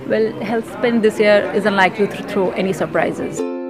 Well, Health Spin this year is unlikely to throw any surprises.